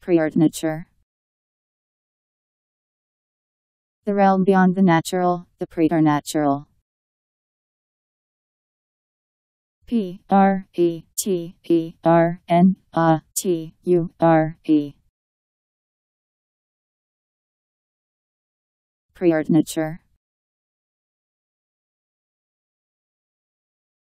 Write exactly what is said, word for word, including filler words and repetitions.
Preternature. The realm beyond the natural, the preternatural. P R E T E R N A T U R E. Preternature.